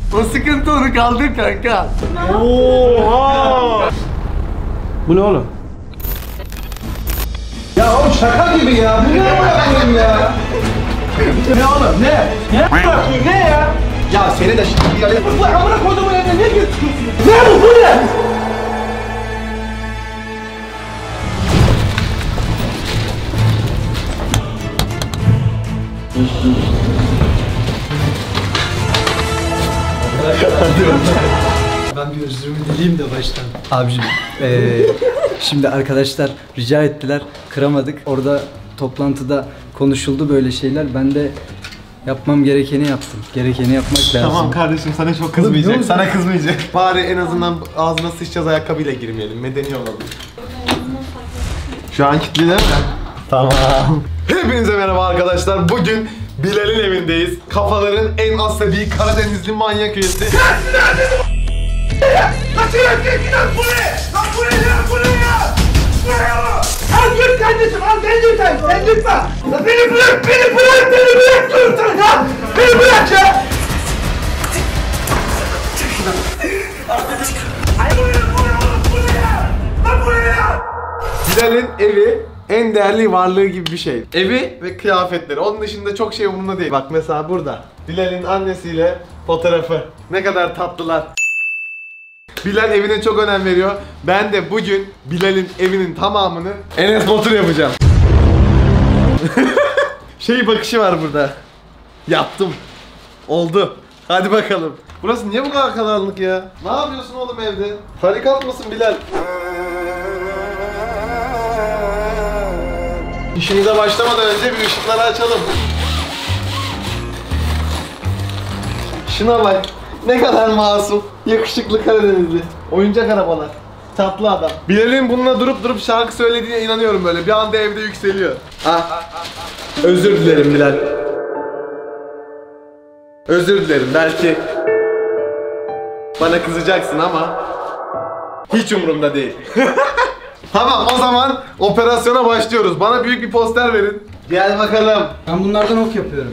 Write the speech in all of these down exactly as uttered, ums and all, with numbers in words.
O sıkıntı, onu kaldır kanka. Oha! Bu ne oğlum? Ya oğlum şaka gibi ya. Bu ne yapayım ya? Ne oğlum ne? Ne yapayım ne ya? Ya seni de şimdi ya. Bu amına koyduğumun evine ne götürüyorsun? Ne bu bu ne? Ben bir özrümü dileyim de baştan. Abicim, eee şimdi arkadaşlar rica ettiler, kıramadık. Orada toplantıda konuşuldu böyle şeyler. Ben de yapmam gerekeni yaptım. Gerekeni yapmak lazım. Tamam kardeşim, sana çok kızmayacak. Sana kızmayacak. Bari en azından ağzına sıçacağız ayakkabıyla girmeyelim. Medeni olalım. Şu an kilitli değil mi? Tamam. Hepinize merhaba arkadaşlar. Bugün Bilal'in evindeyiz. Kafaların en asabi Karadenizli manyak üyesi. Nasıl yapıyorsun lan bu ne? Lan bu ne ya? Bu ne ya? Bu ne ya? Al git kardeşim, al sen lütfen, sen lütfen. Lan beni bırak, beni bırak, beni bırak diyorum ya. Beni bırak ya. Ay bu ne, bu ne oğlum, bu ne ya? Lan bu ne ya? Bilal'in evi en değerli varlığı gibi bir şey. Evi ve kıyafetleri. Onun dışında çok şey umurunda değil. Bak mesela burada Bilal'in annesiyle fotoğrafı. Ne kadar tatlılar. Bilal evine çok önem veriyor. Ben de bugün Bilal'in evinin tamamını Enes Batur yapacağım. Şey bakışı var burada. Yaptım. Oldu. Hadi bakalım. Burası niye bu kadar karanlık ya? Ne yapıyorsun oğlum evde? Tarikat mısın Bilal? İşinize başlamadan önce bir ışıkları açalım. Şuna bak. Ne kadar masum, yakışıklı Karadenizli. Oyuncak arabalar. Tatlı adam. Bilal'in bununla durup durup şarkı söylediğine inanıyorum böyle. Bir anda evde yükseliyor. Ah. Özür dilerim Bilal. Özür dilerim. Belki bana kızacaksın ama hiç umurumda değil. Tamam, o zaman operasyona başlıyoruz. Bana büyük bir poster verin. Gel bakalım. Ben bunlardan ok yapıyorum.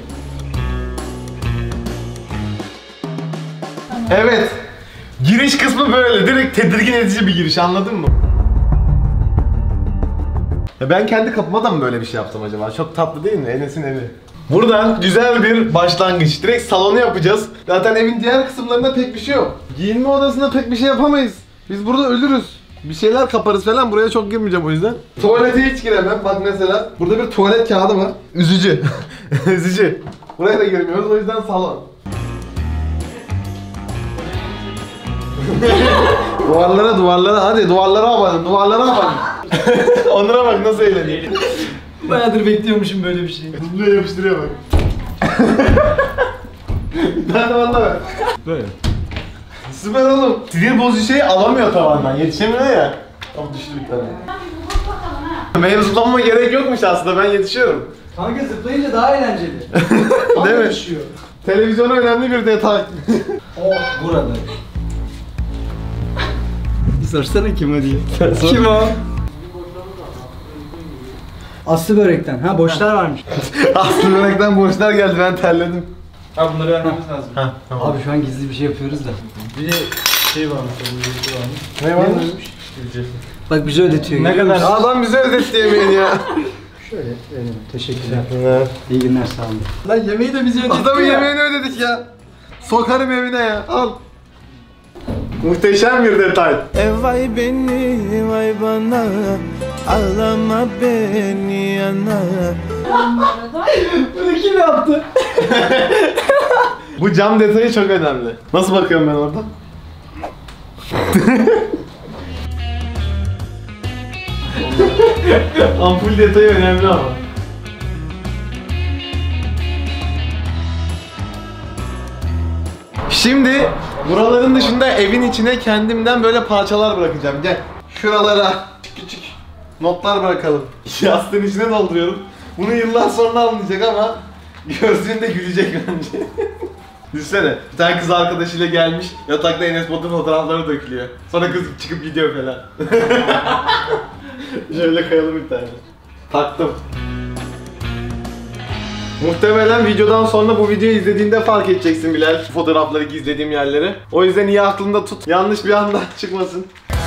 Evet. Giriş kısmı böyle. Direkt tedirgin edici bir giriş, anladın mı? Ya ben kendi kapıma da mı böyle bir şey yaptım acaba? Çok tatlı değil mi? Enes'in evi. Buradan güzel bir başlangıç. Direkt salonu yapacağız. Zaten evin diğer kısımlarında pek bir şey yok. Giyinme odasında pek bir şey yapamayız. Biz burada ölürüz. Bir şeyler kaparız falan. Buraya çok girmeyeceğim o yüzden. Tuvalete hiç giremem. Bak mesela burada bir tuvalet kağıdı var. Üzücü. Üzücü. Buraya da girmiyoruz. O yüzden salon. Duvarlara duvarlara hadi duvarlara abanın, duvarlara abanın. Onlara bak nasıl eğleniyor. Bayağıdır bekliyormuşum böyle bir şey. Buraya yapıştırıyor bak. Ben de valla ver. Böyle. Süper oğlum. Sinir bozucu şeyi alamıyor tavandan, yetişemiyor ya. Tam düştü bir tane. Benim zıplamama gerek yokmuş aslında, ben yetişiyorum. Kanka zıplayınca daha eğlenceli. Değil mi? Düşüyor. Televizyona önemli bir detay. Oh, burada. Sorsana kim o diye. Kim o? Aslı börekten. Ha boşlar varmış. Aslı börekten boşlar geldi, ben terledim. Ha bunları vermemiz lazım. Ha, tamam. Abi şu an gizli bir şey yapıyoruz da. Bir de şey varmış, bir şey varmış. Ne varmış? Bak bize ödetiyor. Ne kadar? Adam bize ödetti yemeğini ya. Şöyle verelim. Teşekkürler. İyi günler, sağ olun. Lan yemeği de bize ödetti. Adamın ya. yemeğini ödedik ya. Sokarım evine ya. Al. Muhteşem bir detay. E vay beni vay bana, ağlama beni yana. Bunu kim yaptı? Bu cam detayı çok önemli. Nasıl bakıyorum ben orada? Ampul detayı önemli ama. Şimdi buraların dışında evin içine kendimden böyle parçalar bırakacağım. Gel. Şuralara küçük notlar bırakalım. Yastığın içine dolduruyorum. Bunu yıllar sonra anlayacak ama gördüğünde gülecek bence. Düşünsene, bir tane kız arkadaşıyla gelmiş, yatakta Enes Batur fotoğrafları dökülüyor. Sonra kız çıkıp gidiyor falan. Şöyle kayalım bir tane. Taktım. Muhtemelen videodan sonra bu videoyu izlediğinde fark edeceksin Bilal. Fotoğrafları gizlediğim yerleri. O yüzden iyi aklında tut. Yanlış bir anda çıkmasın.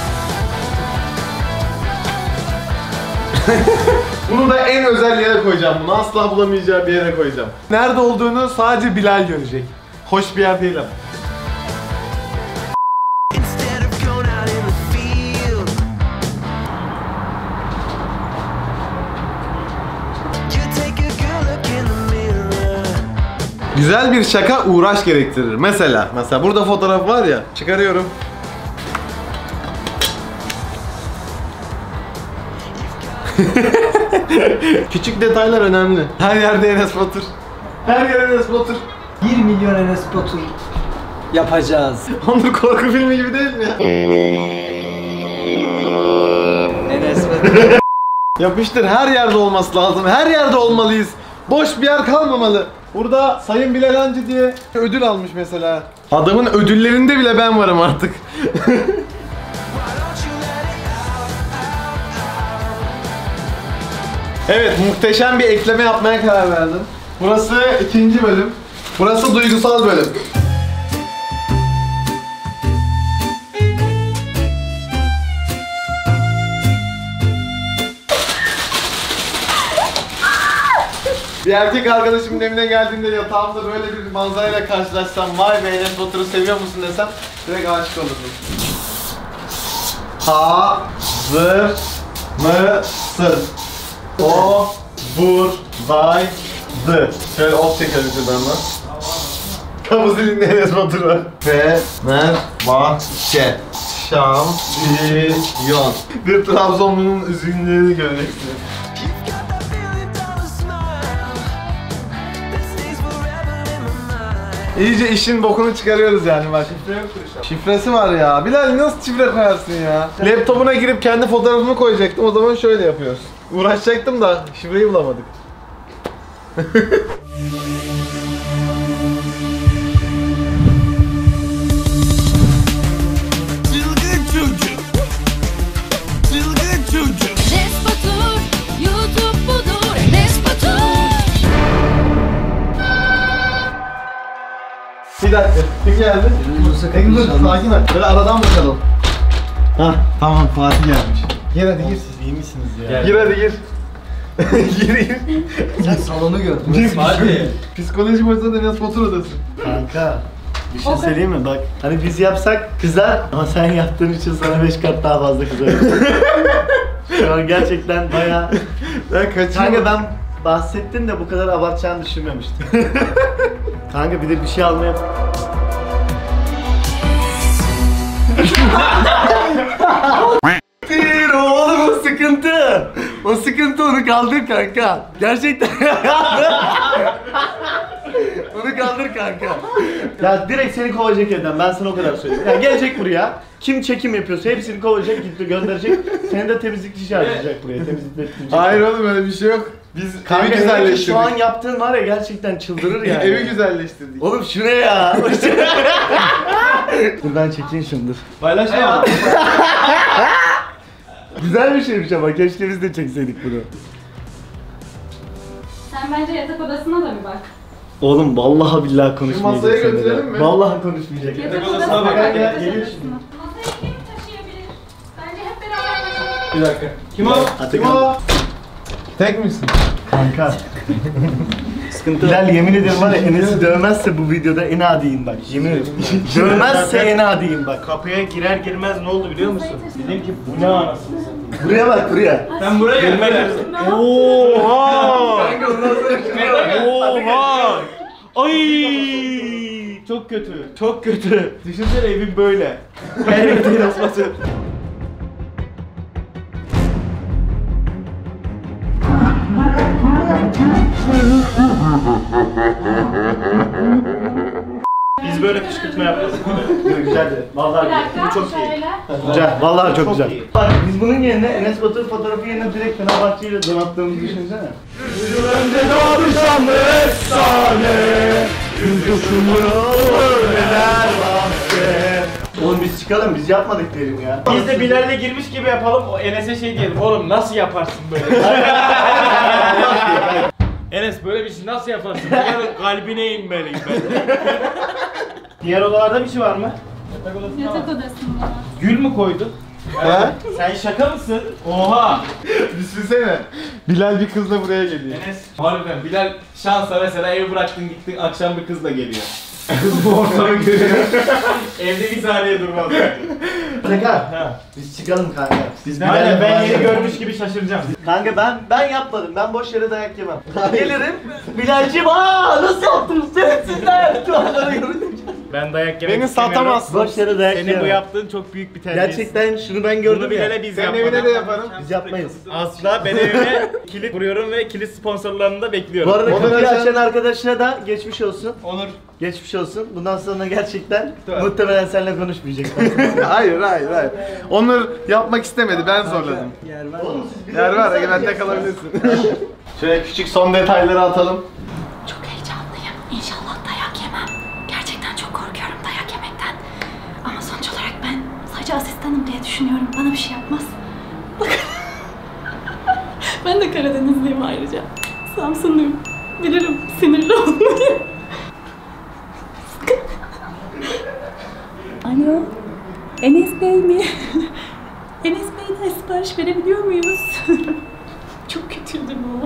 Bunu da en özel yere koyacağım. Bunu asla bulamayacağı bir yere koyacağım. Nerede olduğunu sadece Bilal görecek. Hoş bir yer değil ama. Güzel bir şaka uğraş gerektirir. Mesela, mesela burada fotoğraf var ya. Çıkarıyorum. Küçük detaylar önemli. Her yerde Enes Batur. Her yer Enes Batur. bir milyon Enes Batur yapacağız. Onur korku filmi gibi değil mi ya? Enes Batur. Yapıştır, her yerde olması lazım. Her yerde olmalıyız. Boş bir yer kalmamalı. Burada Sayın Bilal Hancı diye ödül almış mesela. Adamın ödüllerinde bile ben varım artık. Evet, muhteşem bir ekleme yapmaya karar verdim. Burası ikinci bölüm. Burası duygusal bölüm. Bir erkek arkadaşımın evine geldiğimde yatağımda böyle bir manzarayla karşılaşsam, vay be Enes Batur'u seviyor musun desem direkt aşık olurdum. Hazır mısın? O buradaydı. Şöyle ot çekelim şuradan da. Kapı zilinde Enes Batur var. Fenerbahçe şampiyon. Bir Trabzonlu'nun üzgünlüğünü göreceksin. İyice işin bokunu çıkarıyoruz yani bak. Şifre yoktur işte. Şifresi var ya. Bilal nasıl şifre koyarsın ya? Laptopuna girip kendi fotoğrafımı koyacaktım. O zaman şöyle yapıyoruz. Uğraşacaktım da şifreyi bulamadık. Çılgın çocuk. Çılgın çocuk. Enes Batur, YouTube budur. Enes Batur. Bir dakika. Kim geldi? Dur dur sakin ol. Böyle aradan bakalım. Hah tamam Fatih gelmiş. Gir hadi gir. Siz iyi misiniz ya? Gir hadi gir. Gir gir. Sen salonu gördün. Hadi. Psikoloji bozuldu Enes Batur odası. Kanka. Bir şey söyleyeyim mi? Bak hani biz yapsak kızar ama sen yaptığın için sana beş kat daha fazla kızar. Şu an gerçekten bayağı... Ben kaçıyorum. Kanka ben bahsettin de bu kadar abartacağını düşünmemiştim. Kanka bir de bir şey almaya... Değil oğlum o sıkıntı. O sıkıntı onu kaldır kanka. Gerçekten. Onu kaldır kanka. Ya direkt seni kovacak evden, ben sana o kadar söyleyeyim. Ya gelecek buraya, kim çekim yapıyorsa hepsini kovacak, gitti gönderecek. Seni de temizlikçi çağıracak buraya, temizlik. Hayır oğlum öyle bir şey yok. Biz Kanka evi şu güzelleştirdik. an yaptığın var ya gerçekten çıldırır yani. Evi güzelleştirdik. Oğlum şu ne ya? Dur ben çekeyim şimdi dur. Paylaşma. Güzel bir şeymiş ama keşke biz de çekseydik bunu. Sen bence yatak odasına da bir bak. Oğlum vallahi billahi konuşmayacak. masaya seninle. götürelim mi? Vallahi konuşmayacak. Yatak odasına odasına bak. bak. Gel, yatak geliyor odasına. şimdi. Masaya kim taşıyabilir? Bence hep beraber taşıyalım. Bir dakika. Kim o? Kim Atakan. o? Tek misin? Kanka. Sıkıntı Bilal yemin ediyorum var ya Enes'i dövmezse bu videoda en adiyim bak yemin ediyorum. Dövmezse en adiyim bak. Kapıya girer girmez ne oldu biliyor musun? Dedim ki bu ne anasını satayım. Buraya bak buraya. Ben buraya gelmek Oha! Kanka ondan sonra Oha! Ay! Çok kötü. Çok kötü. Düşünsene evin böyle. Her yerde Enes Batur. biz böyle kışkırtma yapıyoruz. Güzeldi. Vallahi Bir dakika, bu çok iyi. şöyle. Güzel. Vallahi çok, Çok güzel. iyi. Bak biz bunun yerine Enes Batur fotoğrafı yerine direkt Fenerbahçe ile donattığımızı düşünsene. Oğlum biz çıkalım, biz yapmadık derim ya. Biz de Bilal'le girmiş gibi yapalım. O Enes'e şey diyelim. Oğlum nasıl yaparsın böyle? Enes böyle bir şey nasıl yaparsın? Bunların kalbine inmeliyim ben. Diğer odalarda bir şey var mı? Yatak odasında Yatak var. odasında. Gül mü koydun? He? Sen şaka mısın? Oha! Düşünsene. Bilal bir kızla buraya geliyor. Enes, harbiden Bilal şansa mesela evi bıraktın gittin akşam bir kızla geliyor. Kız bu ortamı görüyor. Evde bir saniye durmaz. Sakar. Ha. Biz çıkalım kanka. Biz Aynen ben yeni yeni görmüş gibi şaşıracağım. Kanka ben ben yapmadım. Ben boş yere dayak yemem. Gelirim. Bilal'cim aa nasıl yaptınız sen sizler? Duvarlara yürüdüm. Ben dayak yemek Beni istemiyorum. satamazsın. Boş yere dayak Senin yemem. bu yaptığın çok büyük bir terbiyesiz. Gerçekten şunu ben Bunu gördüm ya. Bilal'e biz Senin yapmadık. evine de yaparım. Biz yapmayız. Asla ben evime kilit vuruyorum ve kilit sponsorlarını da bekliyorum. Bu arada Onur kapıyı açan- açan arkadaşına da geçmiş olsun. Onur. Geçmiş olsun. Bundan sonra gerçekten muhtemelen seninle konuşmayacak. Hayır hayır hayır. Onur yapmak istemedi, ben zorladım. Yer var mı? Yer var, bende kalabilirsin. Şöyle küçük son detayları atalım. Çok heyecanlıyım. İnşallah dayak yemem. Gerçekten çok korkuyorum dayak yemekten. Ama sonuç olarak ben sadece asistanım diye düşünüyorum. Bana bir şey yapmaz. Ben de Karadenizliyim ayrıca. Samsunluyum. Bilirim sinirli olmayı. Alo. Enes Bey mi? Enes Bey'den sipariş verebiliyor muyuz? Çok kötüydü bu.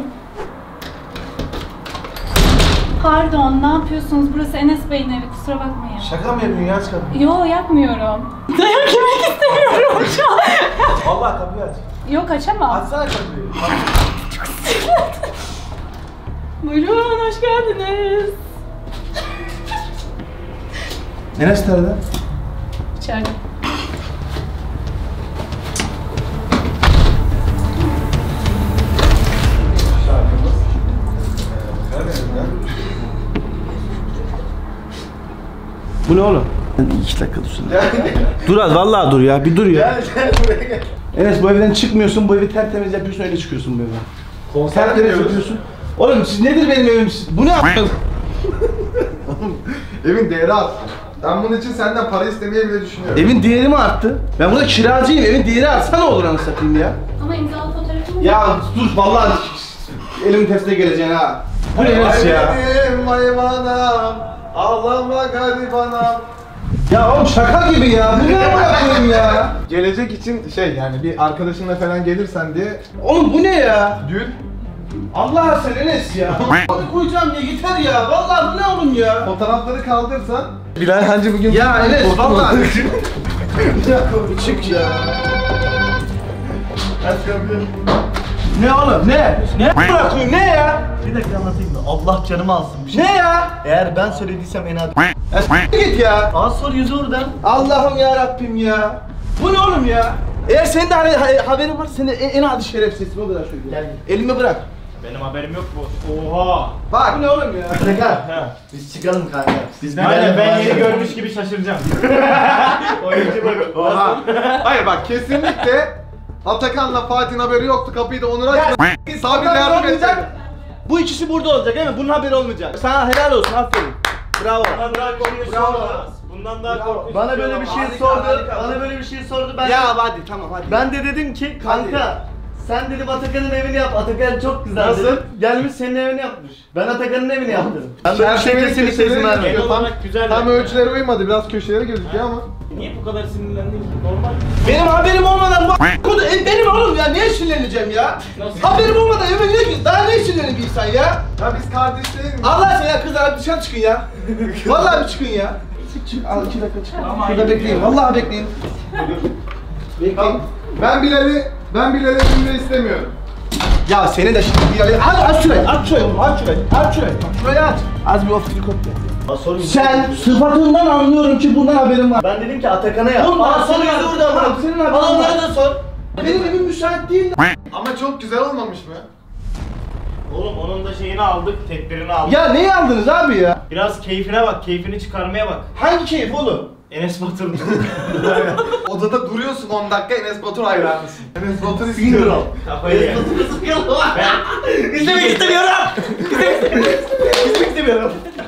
Pardon, ne yapıyorsunuz? Burası Enes Bey'in evi, kusura bakmayın. Şaka mı yapıyorsun ya, çıkalım. Yo, yapmıyorum. Dayak yemek istemiyorum şu an. Vallahi kapıyı aç. Yok, açamam. Açsana kapıyı. Buyurun, hoş geldiniz. Enes nerede? İçeride. Bu ne oğlum? İki dakika dursun. Dur az vallahi dur ya, bir dur ya. Enes bu evden çıkmıyorsun, bu evi tertemiz yapıyorsun, öyle çıkıyorsun bu evden. Konser Tertemiz yapıyoruz. yapıyorsun. Oğlum siz nedir benim evim? Siz- Bu ne yapıyorsun? Evin değeri arttı. Ben bunun için senden para istemeye bile düşünüyorum. Evin değeri mi arttı? Ben burada kiracıyım, evin değeri artsa ne olur anasını satayım ya? Ama imzalı fotoğrafımız Ya dur vallahi elimin tepsine geleceksin ha. Bu ne Enes ya? Benim vay bana, ağlama garibanam. Ya oğlum şaka gibi ya. Bu ne yapayım ya? Gelecek için şey yani bir arkadaşınla falan gelirsen diye Oğlum bu ne ya? dün Allah sen Enes ya. Hadi koyacağım ya yeter ya. Vallahi bu ne oğlum ya? fotoğrafları kaldırsan Bilal hancı bugün Ya Enes vallahi. çık ya. Ne oğlum ne? Ne bırakıyorsun ne ya? Bir dakika anlatayım mı? Allah canımı alsın bir şey. Ne ya? Eğer ben söylediysem en adi. Ya s- git ya. Az sor yüzü oradan. Allah'ım ya Rabbim ya. Bu ne oğlum ya? Eğer senin de hani ha- haberin varsa senin en, en adi şerefsizsin o kadar söylüyorum. Gel. Elimi bırak. Benim haberim yok bu. Oha! Bak bu ne oğlum ya? Sakar. Ha. Biz çıkalım kanka. Biz Aynen ben yeni Bilal'le- görmüş gibi şaşıracağım. Oyuncu bak. Oha. Hayır bak kesinlikle Atakan'la Fatih'in haberi yoktu, kapıyı da Onur'a açtı. Sabir'le yardım edecek. Bu ikisi burada olacak değil mi? Bunun haberi olmayacak. Sana helal olsun aferin. Bravo. Bundan daha korkunç Bravo. olamaz. Bundan daha korkunç. Bana böyle bir şey Harika, sordu. harika. Bana böyle bir şey sordu. Ben Ya hadi tamam hadi. ben de dedim ki kanka sen dedim Atakan'ın evini yap. Atakan çok güzel Nasıl? dedim. Gelmiş senin evini yapmış. Ben Atakan'ın evini yaptım. Ben böyle bir şey Çerçevenin kesinlikle köşeleri izin vermem. Genel gözüküyor. Tam, olarak güzel tam yani. ölçülere uymadı, biraz köşeleri gözüküyor ama. Niye bu kadar sinirlendin ki? Normal. Benim haberim olmadan bu kodu e, benim oğlum ya niye sinirleneceğim ya? Nasıl? Haberim olmadan eve niye daha ne sinirlenir bir insan ya? Ya biz kardeş değil miyiz? Allah aşkına ya kızlar dışarı çıkın ya. Vallahi bir çıkın ya. Çık çık al iki dakika çık. Şurada bekleyin vallahi bekleyin. Bekleyin. Ben Bilal'i, ben Bilal'i evimde istemiyorum. Ya seni de şimdi bir yere aç aç şurayı aç şurayı aç şurayı aç şurayı şurayı aç. Az bir ofisini kopya. Aa, sorun yok. Sen sıfatından anlıyorum ki bundan haberin var. Ben dedim ki Atakan'a yap. Oğlum, Aa, ben sor sana- yüzü oradan Bak, bırak. senin haberin Bana onlara var. da sor. Benim evim müsait değil. Ama çok güzel olmamış mı? Oğlum onun da şeyini aldık, tedbirini aldık. Ya neyi aldınız abi ya? Biraz keyfine bak, keyfini çıkarmaya bak. Hangi keyif oğlum? Enes Batur'un. Odada duruyorsun on dakika, Enes Batur hayranısın. Enes Batur Sinir istiyorum. ol. Kafayı ye. İzlemek istemiyorum. İzlemek istemiyorum.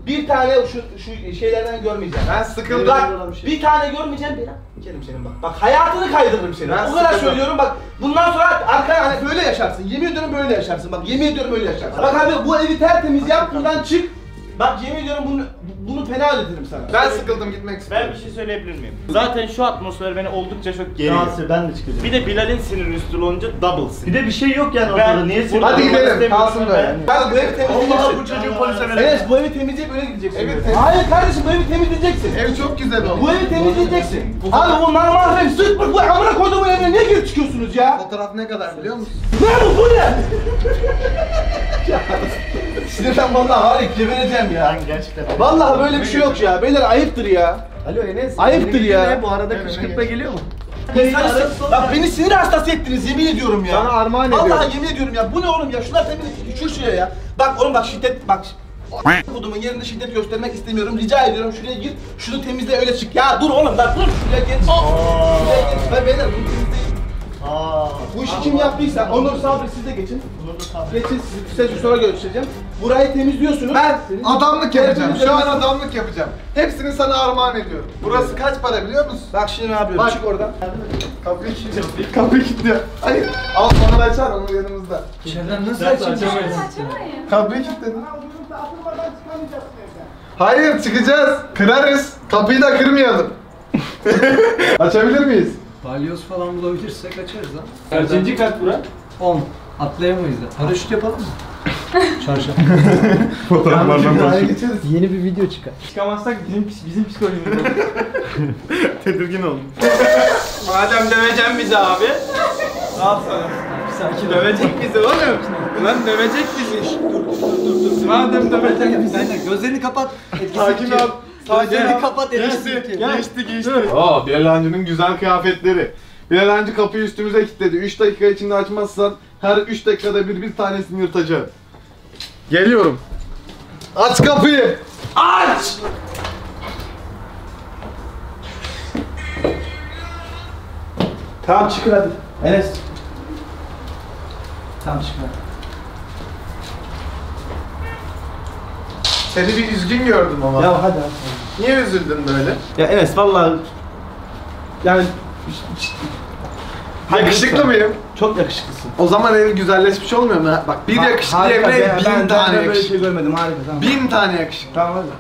Bir tane şu, şu şeylerden görmeyeceğim. Ben sıkıldım. Bak bir tane görmeyeceğim Berat. Kerim senin bak. Bak hayatını kaydırırım seni. Ben O kadar sıkıldım. söylüyorum bak. Bundan sonra arkaya hani böyle yaşarsın. Yemin ediyorum böyle yaşarsın. Bak yemin ediyorum böyle yaşarsın. Bak abi bu evi tertemiz yap buradan çık. Bak yemin ediyorum bunu bunu fena ödetirim sana. Ben sıkıldım gitmek istiyorum. Ben bir şey söyleyebilir miyim? Zaten şu atmosfer beni oldukça çok geriyor. Rahatsız, ben de çıkacağım. Bir de Bilal'in siniri üstü olunca double sinir. Bir de bir şey yok yani Ben- ortada. Niye sinir? Hadi Durmak gidelim, istemiyorum kalsın ben. böyle. Bak bu evi temizleyeceksin. Allah bu çocuğu polise verelim. Evet bu evi temizleyip öyle gideceksin. Evet, böyle. temiz- Hayır kardeşim bu evi temizleyeceksin. Ev çok güzel oldu. Bu evi temizleyeceksin. Abi bu narmahrem sık bu amına koyduğum evine niye girip çıkıyorsunuz ya? Fotoğraf ne kadar biliyor musun? Ne bu bu ne? Sinirden vallahi var ya gebereceğim ya. Ben gerçekten. Vallahi böyle bir şey yok ya. Beyler ayıptır ya. Alo Enes. Ayıptır yeni ya. video ne? Bu arada kışkırtma geliyor mu? Sen- Bak beni sinir hastası ettiniz yemin ediyorum ya. Sana armağan ediyorum. Vallahi yemin ediyorum ya. Bu ne oğlum ya? Şunlar temiz şu şuraya ya. Bak oğlum bak şiddet bak. Kodumun yerinde şiddet göstermek istemiyorum. Rica ediyorum şuraya gir. Şunu temizle öyle çık. Ya dur oğlum bak dur. Şuraya gir. Şuraya gir. Ben beyler bunu temizleyin. Aa. Bu işi kim yaptıysa Onur Sabri siz de geçin. Bunu da sabret. Geçin size size sonra göstereceğim. Burayı temizliyorsunuz. Ben adamlık yapacağım. Şu an Temizle- adamlık yapacağım. Hepsini sana armağan ediyorum. Burası kaç para biliyor musun? Bak şimdi ne yapıyorum? Bak. Çık oradan. Kapıyı kilitliyor. Kapıyı kilitliyor. Hayır. Al onu da açar, onu yanımızda. İçeriden nasıl Nasıl açamayız? Kapıyı kilitledin. Hayır, çıkacağız. Kırarız. Kapıyı da kırmayalım. Açabilir miyiz? Balyoz falan bulabilirsek açarız lan. Kaçıncı kat bura? on. Atlayamayız da. Paraşüt yapalım mı? Çarşaf. Fotoğraflardan konuşuyoruz. Yeni bir video çıkar. Çıkamazsak bizim bizim psikolojimiz olur. Tedirgin oldum. Madem döveceksin bizi abi. Al sana. Sanki dövecek bizi oğlum. Ulan dövecek bizi. Dur dur dur dur. Madem dövecek bizi. Gözlerini kapat. Sakin ol. Gözlerini kapat. Geçti, Gel. geçti, geçti. Aa, Bilal Hancı'nın güzel kıyafetleri. Bilal Hancı kapıyı üstümüze kilitledi. üç dakika içinde açmazsan her üç dakikada bir bir tanesini yırtacağım. Geliyorum. Aç kapıyı. Aç! Tamam çıkın hadi. Enes. Tamam çıkın. Seni bir üzgün gördüm ama. Ya hadi. Niye üzüldün böyle? Ya Enes vallahi yani Yakışıklı mıyım? çok yakışıklısın. O zaman ev güzelleşmiş olmuyor mu? Bak bir yakışıklı Harika, yerine ben- bin ben- tane ben böyle yakışıklı. şey görmedim harika tamam. Bin tane yakışıklı. Tamam hadi.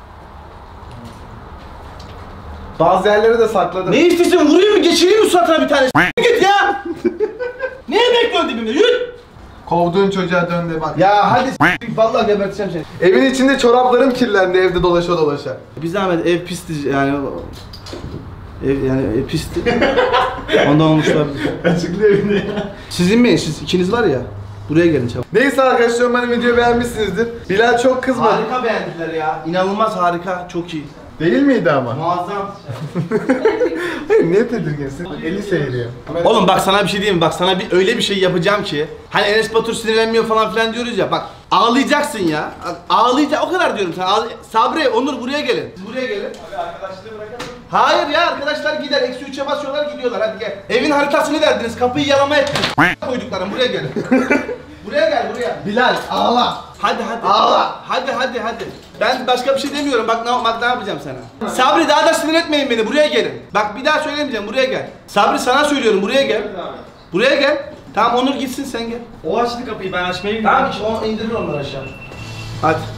Bazı yerleri de sakladım. Ne istiyorsun? Vurayım mı? Geçireyim mi suratına bir tane? Git ya! Neye bekliyorsun dibimde? Yürü! Kovduğun çocuğa dön de bak. Ya hadi s**t, vallahi geberteceğim seni. Evin içinde çoraplarım kirlendi evde dolaşa dolaşa. Bir zahmet ev pisti yani. Ev yani ev pisti. Ondan olmuş olabilir. Açıklı evinde ya. Sizin mi? Siz ikiniz var ya. Buraya gelin çabuk. Neyse arkadaşlar umarım videoyu beğenmişsinizdir. Bilal çok kızmadı. Harika beğendiler ya. İnanılmaz harika. Çok iyi. Değil miydi ama? Muazzam. Hayır niye tedirginsin? Eli seyiriyor. Oğlum bak sana bir şey diyeyim mi? Bak sana bir öyle bir şey yapacağım ki. Hani Enes Batur sinirlenmiyor falan filan diyoruz ya. Bak ağlayacaksın ya. Ağlayacak o kadar diyorum sana. Ağlay- Sabri, Onur buraya gelin. Siz buraya gelin. Abi arkadaşlığı bırakalım. Hayır ya arkadaşlar gider. Eksi üçe basıyorlar gidiyorlar. Hadi gel. Evin haritasını verdiniz. Kapıyı yalama ettiniz. Koyduklarım buraya gelin. Buraya gel buraya. Bilal ağla. Hadi hadi. Ağla. Hadi hadi hadi. Ben başka bir şey demiyorum. Bak ne, bak ne yapacağım sana. Sabri daha da sinir etmeyin beni. Buraya gelin. Bak bir daha söylemeyeceğim. Buraya gel. Sabri sana söylüyorum. Buraya gel. Buraya gel. Tamam Onur gitsin sen gel. O açtı kapıyı ben açmayı bilmiyorum. Tamam hiç o indirir onları aşağı. Hadi.